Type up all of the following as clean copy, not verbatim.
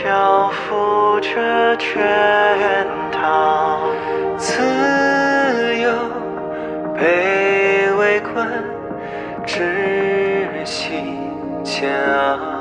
交付着圈套，自由被围困，窒息煎熬。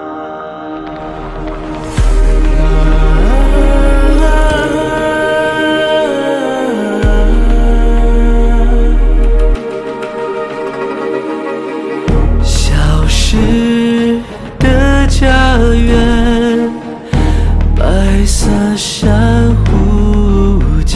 消失的家园，白色珊瑚礁，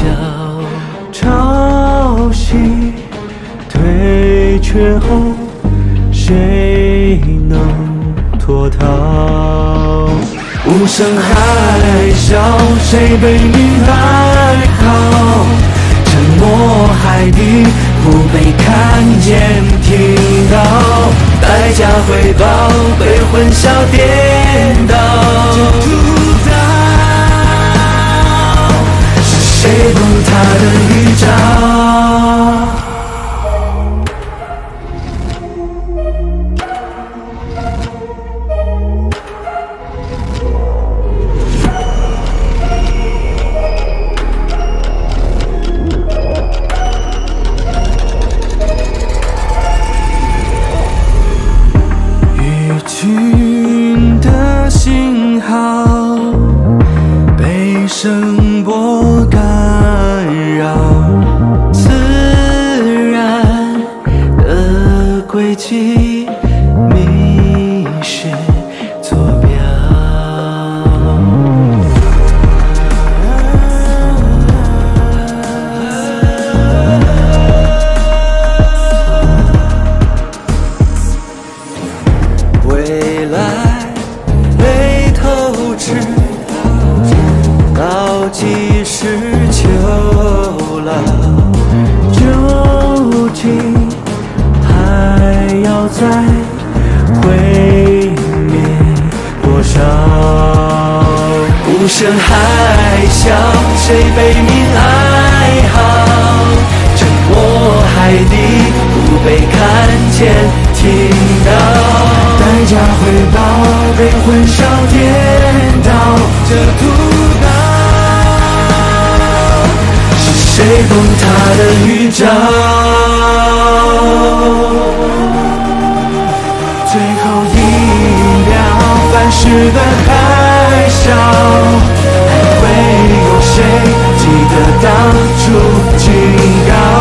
潮汐退却后，谁能脱逃？无声海啸，谁被命哀嚎？沉没海底，不被看见听到，代价回报，被混淆颠倒。这孤岛是谁崩塌的预兆？群的信号被声波干扰，自然的轨迹迷失坐标。未来被透支，倒计时囚牢，究竟还要再毁灭多少？无声海啸，谁被命哀嚎？沉没海底，不被看见听到。代价回报，被混淆颠倒。这孤岛是谁崩塌的预兆？最后一秒，反噬的海啸，还会有谁记得当初警告？